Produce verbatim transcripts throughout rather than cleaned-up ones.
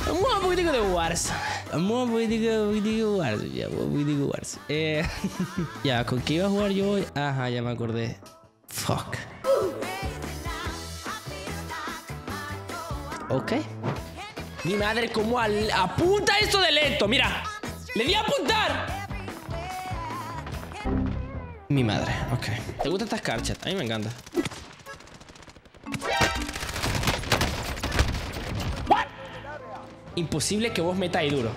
Vamos a un poquitico de Warzone. Vamos a un poquitico, un poquitico de Warzone. Ya, un poquitico de Warzone. Eh, ya, ¿con qué iba a jugar yo hoy? Ajá, ya me acordé. Fuck. Ok. Mi madre, ¿cómo al... apunta esto de lento? Mira, le di a apuntar. Mi madre, ok. ¿Te gusta esta Scarchat? A mí me encanta. What? Imposible que vos metáis duro.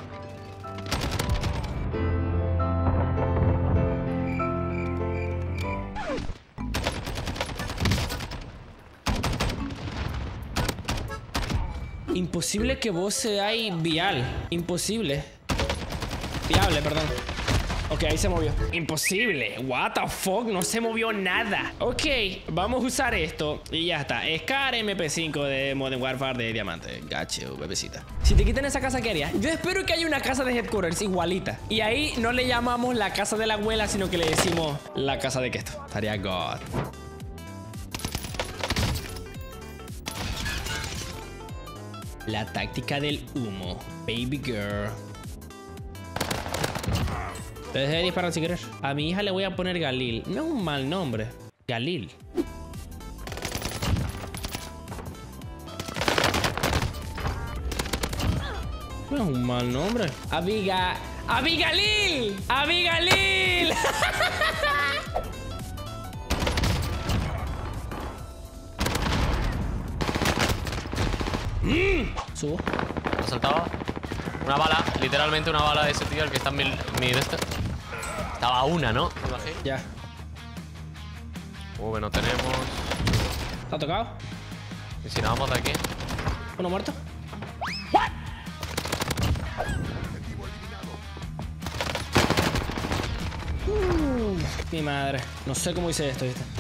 Imposible que vos seáis vial. Imposible. Viable, perdón. Ok, ahí se movió. Imposible. What the fuck, no se movió nada. Ok, vamos a usar esto y ya está. Scar M P cinco de Modern Warfare de diamante. Gacho, bebecita. Si te quitan esa casa, ¿qué harías? Yo espero que haya una casa de headquarters igualita. Y ahí no le llamamos la casa de la abuela, sino que le decimos la casa de Kesto. Estaría God. La táctica del humo. Baby girl. Te dejé de disparar si quieres. A mi hija le voy a poner Galil. No es un mal nombre. Galil. No es un mal nombre. Abiga... ¡Abigalil! ¡Abigalil! mm. Subo. ¿Ha saltado? Una bala, literalmente una bala de ese tío, el que está en mi, mi de este. Estaba a una, ¿no? ¿Me imagino? Ya. V no tenemos. ¿Te ha tocado? Y si nos vamos de aquí. ¿Uno muerto? Uh, mi madre. No sé cómo hice esto, ¿viste?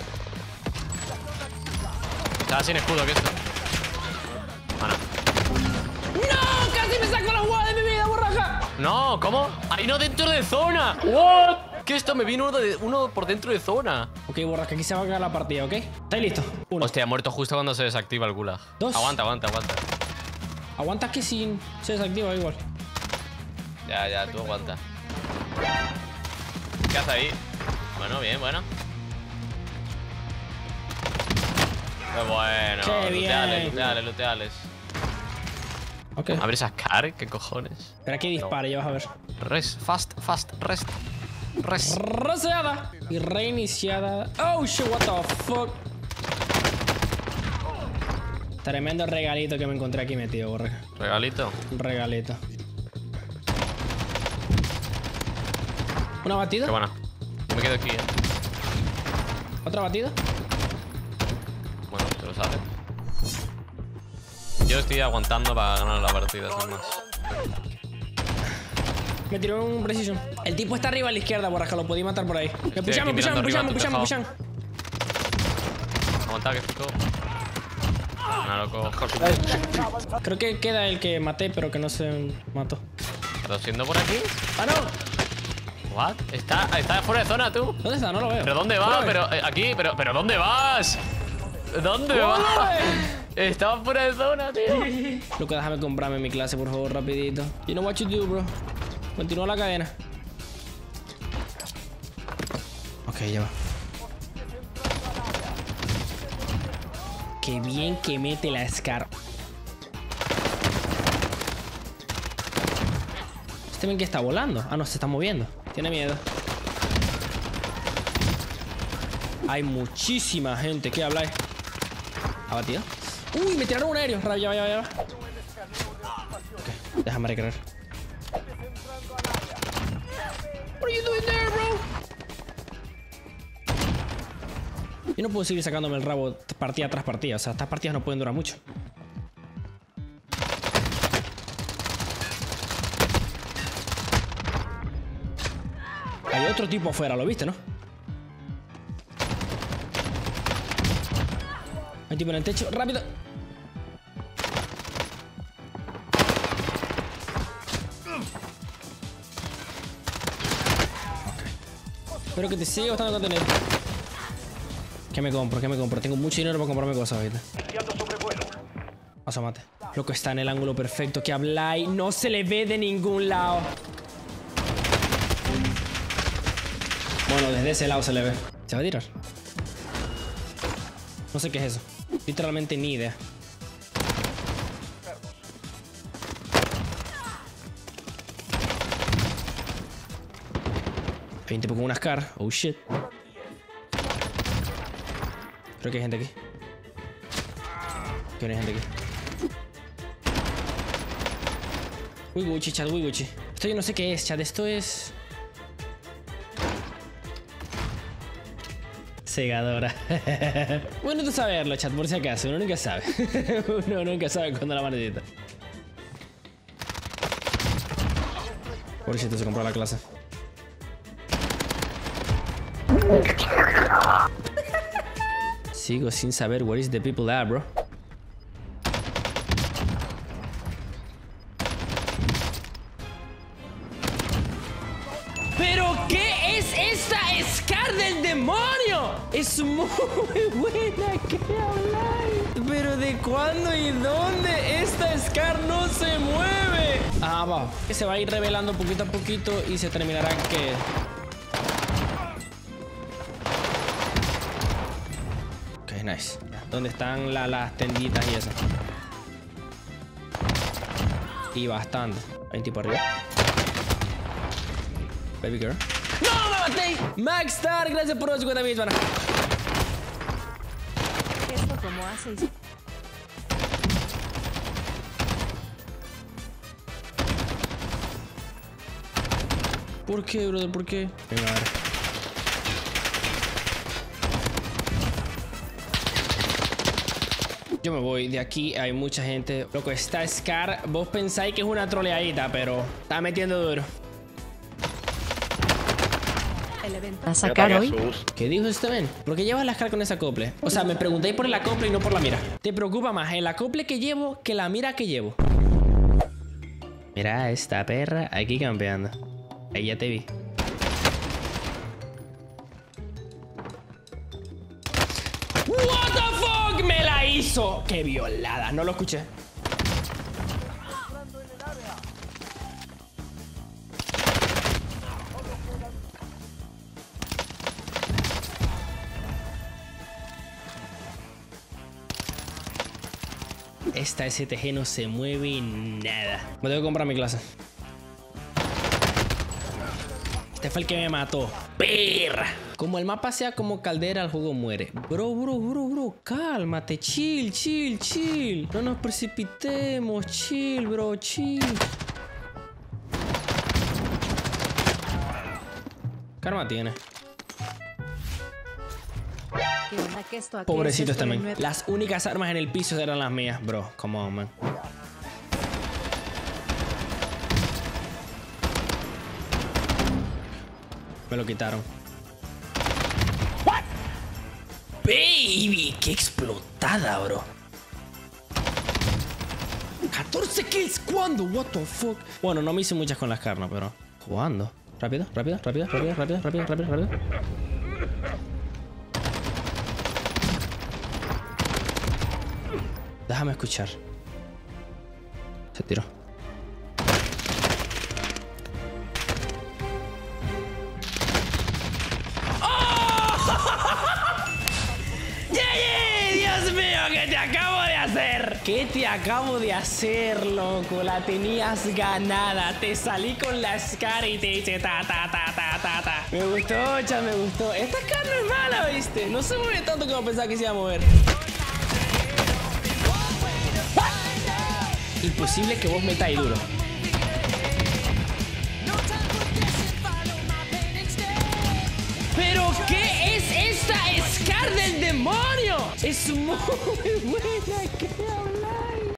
Estaba sin escudo, ¿qué es esto? Ah, no. ¡No! ¡Casi me saco la jugada de mi vida, borraja! No, ¿cómo? ¡Ay, no, dentro de zona! ¿What? ¿Qué esto? Me vino uno, de, uno por dentro de zona. Ok, borraja, aquí se va a caer la partida, ¿ok? ¿Estáis listos? Uno. Hostia, ha muerto justo cuando se desactiva el gulag. Dos. Aguanta, aguanta, aguanta. Aguanta que si se desactiva igual. Ya, ya, tú aguanta. ¿Qué hace ahí? Bueno, bien, bueno. Qué bueno. Qué bien. Luteales, luteales, luteales. Ok. ¿Abres a Scar? ¿Qué cojones? Pero aquí dispara, ya vas a ver. Res, fast, fast, rest. Res. Reseada y reiniciada. Oh shit, what the fuck. Tremendo regalito que me encontré aquí metido, borraja. Regalito. Un regalito. ¿Una batida? Qué buena. Yo me quedo aquí, eh. ¿Otra batida? Bueno, te lo sabes. Yo estoy aguantando para ganar la partida, sin más. Me tiró un precision. El tipo está arriba a la izquierda, borraja. Lo podía matar por ahí. Me Estoy pushan, me aquí pushan, me pushan, mirando me arriba pushan, me tu pushan. Aguanta, que estoy todo. No, loco. Creo que queda el que maté, pero que no se mató. ¿Estás siendo por aquí? ¡Ah, no! ¿What? Está, está fuera de zona, tú. ¿Dónde está? No lo veo. ¿Pero dónde vas? Bro. Pero, eh, aquí, pero, pero ¿dónde vas? ¿Dónde vas? Estaba fuera de zona, tío. Luca, déjame comprarme mi clase, por favor, rapidito. You know what you do, bro. Continúa la cadena. Ok, ya va. Qué bien que mete la Scar. ¿Este ven que está volando? Ah, no, se está moviendo. Tiene miedo. Hay muchísima gente. ¿Qué habláis? ¿Abatido? Uy, me tiraron un aéreo. Ya va, ya va, ya va. Ok, déjame recrear. What are you doing there, bro? Yo no puedo seguir sacándome el rabo partida tras partida. O sea, estas partidas no pueden durar mucho. Hay otro tipo afuera, ¿lo viste, no? Hay tipo en el techo. ¡Rápido! Espero que te siga gustando el contenido. ¿Qué me compro? ¿Qué me compro? Tengo mucho dinero para comprarme cosas ahorita. Asómate. Loco, está en el ángulo perfecto. ¿Qué habláis? No se le ve de ningún lado. Bueno, desde ese lado se le ve. ¿Se va a tirar? No sé qué es eso. Literalmente ni idea. Hay un tipo con una Scar. Oh shit. Creo que hay gente aquí. Creo que hay gente aquí. Uy, Gucci, chat, uy, Gucci. Esto yo no sé qué es, chat. Esto es... Segadora. Bueno, tú saberlo, chat, por si acaso. Uno nunca sabe. Uno nunca sabe cuándo la manecita. Pobrecito, se compró la clase. Sigo sin saber where is the people at, bro. ¿Pero qué es esta Scar del demonio? Es muy buena, ¿qué habláis? ¿Pero de cuándo y dónde esta Scar no se mueve? Ah, va. Que se va a ir revelando poquito a poquito y se terminará que... Ok, nice. ¿Dónde están la, las tenditas y eso? Y bastante. Hay un tipo arriba. Baby girl. ¡No, me maté! Max Star, gracias por los cincuenta mil, hermano. ¿Esto cómo haces? ¿Por qué, brother? ¿Por qué? Venga, a ver. Yo me voy de aquí, hay mucha gente. Loco, esta Scar, vos pensáis que es una troleadita, pero está metiendo duro. ¿A sacar hoy? ¿Qué dijo este men? ¿Por qué llevas la Scar con ese acople? O sea, me preguntáis por el acople y no por la mira. ¿Te preocupa más el acople que llevo que la mira que llevo? Mira esta perra aquí campeando. Ahí ya te vi. What the fuck, me la hizo. Qué violada, no lo escuché. Esta S T G no se mueve nada. Me tengo que comprar mi clase. Este fue el que me mató. ¡Perra! Como el mapa sea como caldera, el juego muere. Bro, bro, bro, bro. Cálmate. Chill, chill, chill. No nos precipitemos. Chill, bro. Chill. Karma tiene. ¿Qué onda que esto aquí Pobrecitos es también. nuevo? Las únicas armas en el piso eran las mías. Bro, come on, man. Me lo quitaron. What? Baby, qué explotada, bro. catorce kills, ¿cuándo? What the fuck. Bueno, no me hice muchas con las carnes, pero jugando. Rápido, rápido, rápido, rápido, rápido, rápido, rápido, rápido. Déjame escuchar. Se tiró. Dios mío, ¿qué te acabo de hacer? ¿Qué te acabo de hacer, loco? La tenías ganada. Te salí con la Scar y te hice ta, ta, ta, ta, ta, ta. Me gustó, cha, me gustó. Esta Scar no es mala, ¿viste? No se mueve tanto como pensaba que se iba a mover. Imposible que vos metáis duro. ¿Pero qué es esta Scar del demonio? Es muy buena, ¿qué habláis?